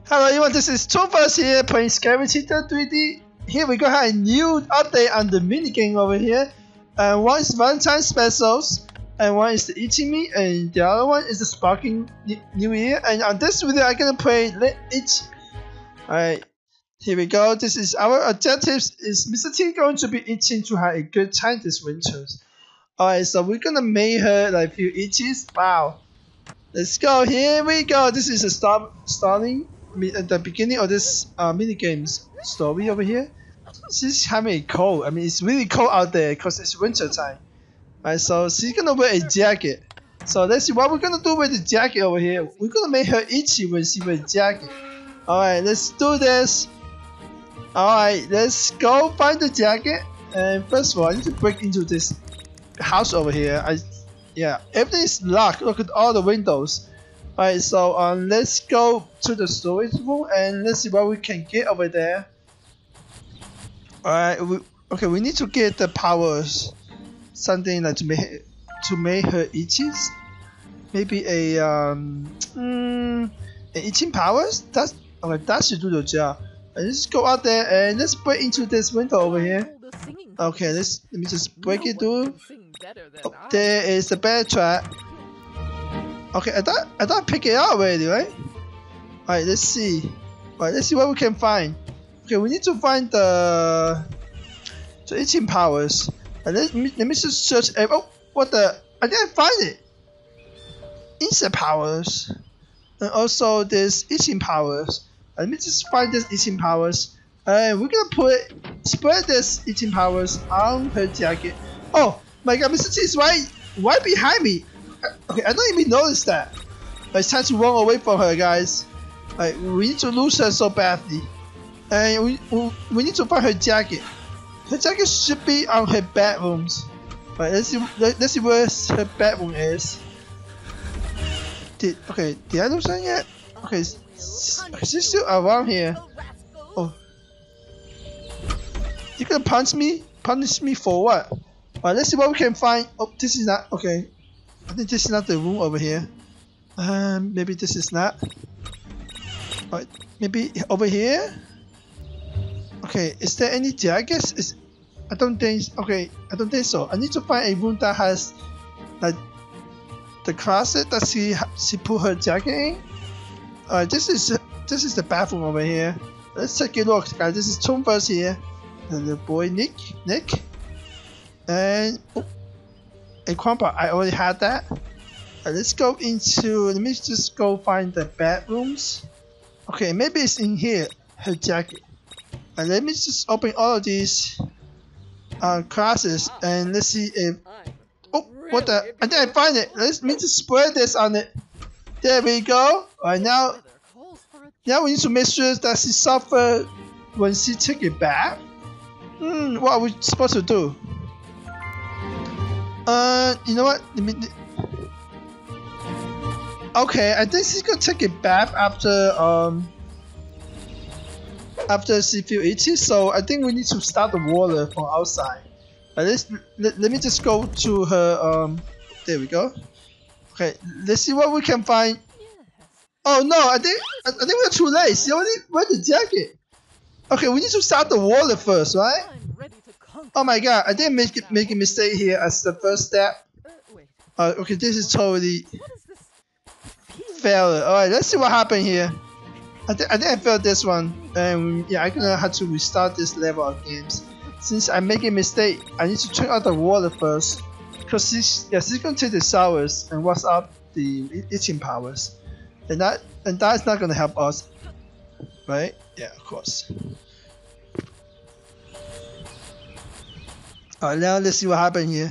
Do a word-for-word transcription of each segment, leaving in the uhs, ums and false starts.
Hello everyone, this is Tofus here playing Scary Cheetah three D. Here we go, have a new update on the minigame over here. And uh, one is Valentine's specials, and one is the Eating Me, and the other one is the Sparking New Year. And on this video, I'm gonna play Let It. Alright, here we go. This is our objectives. Is Mister T going to be eating to have a good time this winter? Alright, so we're gonna make her like few eaches. Wow. Let's go. Here we go. This is a start starting. At the beginning of this uh, mini games story over here, she's having a cold. I mean, it's really cold out there because it's winter time. Right, so she's gonna wear a jacket. So let's see what we're gonna do with the jacket over here. We're gonna make her itchy when she wears a jacket. All right, let's do this. All right, let's go find the jacket. And first of all, I need to break into this house over here. I, yeah, everything is locked. Look at all the windows. Alright, so um, let's go to the storage room and let's see what we can get over there. Alright, we, okay, we need to get the powers, something like to make to make her itches. Maybe a um, mm, an itching powers. That's okay. That should do the job. And let's go out there and let's break into this window over here. Okay, let's let me just break it through. Oh, there is a bear trap. Okay, I thought I thought I picked it out already, right? Alright, let's see. Alright, let's see what we can find. Okay, we need to find the the itching powers. And let me let me just search. Oh, what the? I didn't find it. Insect powers, and also this itching powers. Let me just find this itching powers. And we're gonna put spread this itching powers on her jacket. Oh my God, Mister T is right, right behind me. Okay, I don't even notice that. But it's time to run away from her, guys. Like, we need to lose her so badly. And we, we, we need to find her jacket. Her jacket should be on her bedrooms. Right, let's see, let, let's see where her bedroom is. Did, okay, did I lose her yet? Okay, she's still around here. Oh. You gonna punch me? Punish me for what? Alright, let's see what we can find. Oh, this is not, okay. I think this is not the room over here. Um, maybe this is not. Alright, maybe over here? Okay, is there any jackets? Is I don't think, okay, I don't think so. I need to find a room that has like the closet that she she put her jacket in. Alright, this is this is the bathroom over here. Let's take a look, guys. This is Tofus here, and the boy Nick, Nick, and oh, a crumper. I already had that. Right, let's go into. Let me just go find the bedrooms. Okay, maybe it's in here. Her jacket. And let me just open all of these uh, classes and let's see if. Oh, what the? I think I find it. Let me just spread this on it. There we go. Alright, now. Now we need to make sure that she suffers when she take it back. Hmm, what are we supposed to do? Uh, you know what? Let me. Okay, I think she's gonna take a bath after um after she feels itchy. So I think we need to start the water from outside. Uh, let's let, let me just go to her. Um, there we go. Okay, let's see what we can find. Oh no, I think I, I think we're too late. She already wear the jacket. Okay, we need to start the water first, right? Oh my God, I didn't make it, make a mistake here as the first step. Uh, okay, this is totally failure. Alright, let's see what happened here. I, th I think I failed this one. And yeah, I'm gonna have to restart this level of games. Since I make a mistake, I need to turn out the water first. Because she's, yeah, she's gonna take the showers and wash up the itching powers. And that, and that's not gonna help us. Right? Yeah, of course. Alright, now let's see what happened here.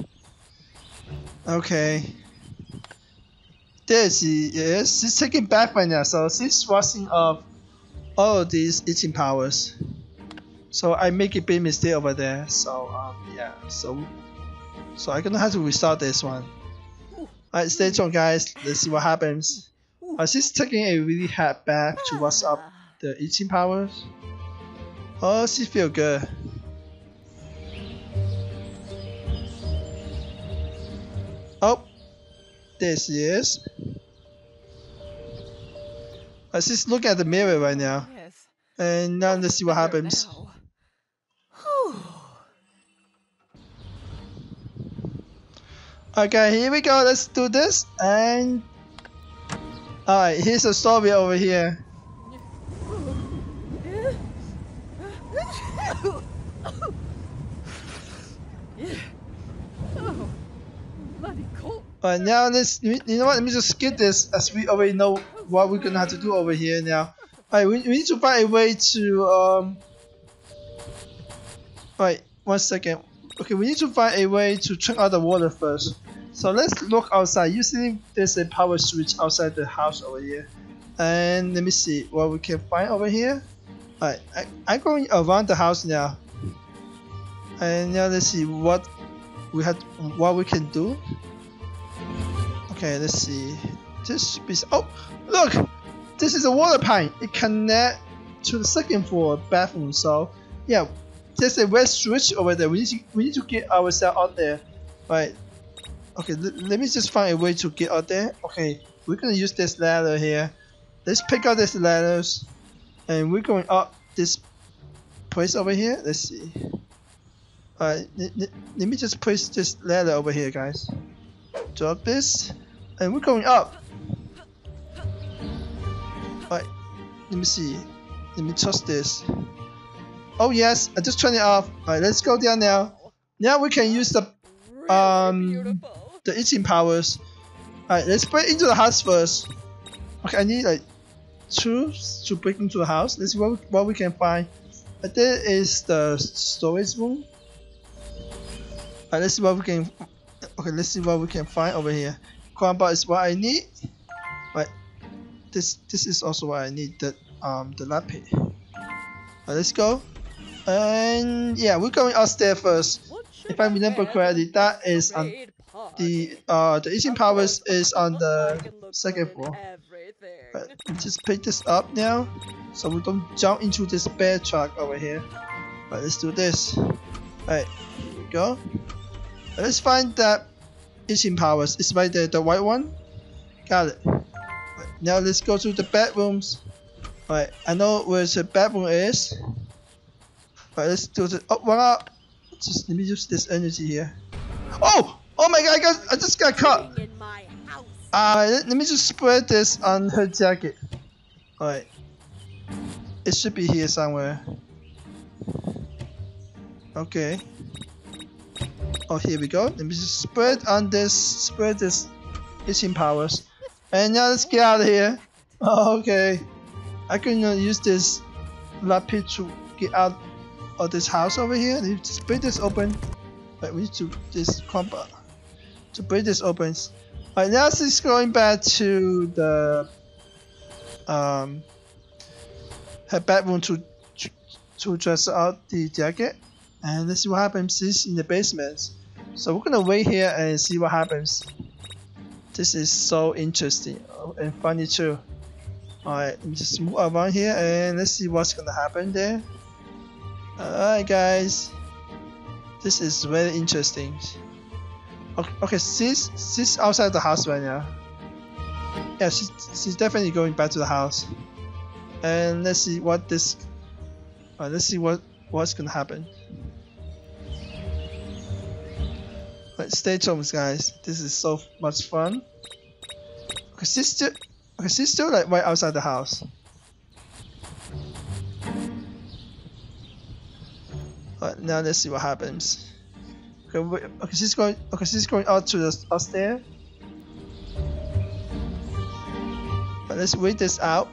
Okay. There she is. She's taking bath right now, so she's washing off all of these itching powers. So I make a big mistake over there. So um yeah, so so I'm gonna have to restart this one. Alright, stay tuned, guys. Let's see what happens. Uh, she's taking a really hot bath to wash up the itching powers. Oh, she feel good. Oh, there she is. Let's just look at the mirror right now. Yes. And now let's see what Better happens. now. Whew. Okay, here we go. Let's do this. And alright, here's a story over here. Oh, bloody cold. Alright, now let's. You know what? Let me just skip this, as we already know what we're gonna have to do over here now. Alright, we, we need to find a way to um. Alright, one second. Okay, we need to find a way to turn out the water first. So let's look outside. Usually there's a power switch outside the house over here. And let me see what we can find over here. Alright, I, I'm going around the house now. And now let's see what we had, what we can do. Okay, let's see. This piece. Oh, look! This is a water pipe. It connects to the second floor bathroom. So yeah, there's a red switch over there. We need to, we need to get ourselves out there. Right. Okay, let me just find a way to get out there. Okay, we're gonna use this ladder here. Let's pick out these ladders, and we're going up this place over here. Let's see. Alright, let me just place this ladder over here, guys. Drop this, and we're going up. Alright, let me see. Let me trust this. Oh yes, I just turned it off. Alright, let's go down now. Now we can use the um the eating powers. Alright, let's break into the house first. Okay, I need like two to break into the house. Let's see what we, what we can find. But there is the storage room. Alright, let's see what we can. Okay, let's see what we can find over here. Crowbar is what I need. Right, this this is also what I need. The um the lapis. Alright, let's go. And yeah, we're going upstairs first. If I remember correctly, that is on the uh the eating powers is on the second floor. Right, just pick this up now, so we don't jump into this bear truck over here. Right, let's do this. Alright, here we go. Let's find that eating powers. It's right there, the white one. Got it. Right, now let's go to the bedrooms. Alright, I know where the bedroom is. Alright, let's do the. Oh, one up. Just let me use this energy here. Oh! Oh my god! I got. I just got caught. Alright, let, let me just spread this on her jacket. Alright, it should be here somewhere. Okay. Oh, here we go. Let me just spread on this. Spread this itching powers. And now let's get out of here. Oh, okay. I can uh, use this lapis to get out of this house over here. Let me just break this open. Right, we need to this crumple to break this open. Alright, now she's going back to the um her bedroom to to dress out the jacket, and let's see what happens. She's in the basement, so we're gonna wait here and see what happens. This is so interesting and funny too. Alright, let me just move around here and let's see what's gonna happen there. Alright guys, this is very interesting. Okay, okay, she's she's outside the house right now. Yeah, she's she's definitely going back to the house. And let's see what this. Uh, let's see what what's gonna happen. Right, stay tuned, guys. This is so much fun. Okay, she's still. Okay, she's still like right outside the house. Right, now let's see what happens. Okay, wait, okay, she's going. Okay, she's going out to the upstairs. But let's wait this out.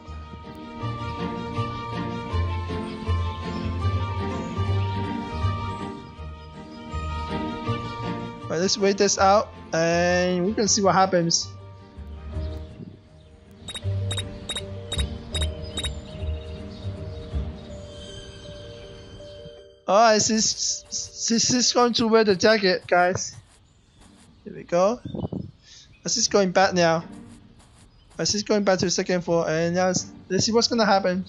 Right, let's wait this out, and we can see what happens. Alright, she's, she's going to wear the jacket, guys. Here we go. She's going back now. She's going back to the second floor, and now let's, let's see what's gonna happen.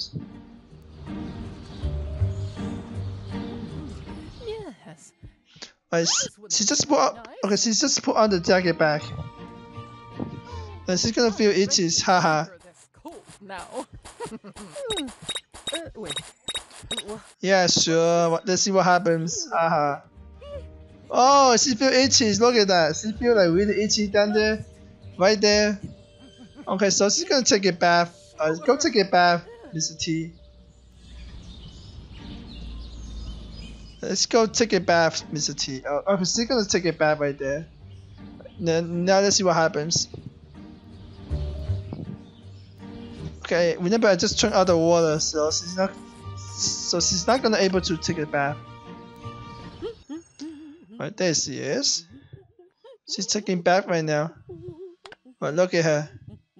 Yes. Right, she just put on, okay, she just put on the jacket back. And she's gonna feel itchy, haha. Now. Uh, wait. Wha- Yeah, sure. What- Let's see what happens. Haha. Oh, she feel itchy. Look at that. She feel like really itchy down there, right there. Okay, so she's gonna take a bath. Uh, go take a bath, Mister T. Let's go take a bath, Mister T. Oh, okay, she's gonna take a bath right there. Now, now let's see what happens. Okay, remember I just turned out the water, so she's not, so she's not gonna able to take a bath. Right there she is. She's taking bath right now. But look at her.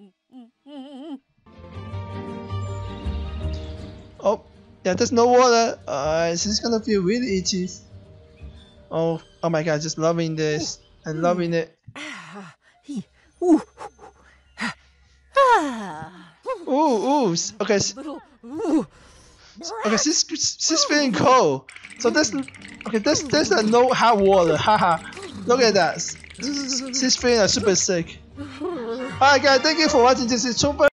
Oh, yeah, there's no water. Uh, she's gonna feel really itchy. Oh, oh my God, just loving this and loving it. Ah, he- ooh. Ah. Ooh, ooh. s- Okay, s- Little. Ooh. okay, she's she's feeling cold. So there's okay, there's there's a no hot water. Haha. Look at that. She's feeling like super sick. Alright guys, thank you for watching. This is Super.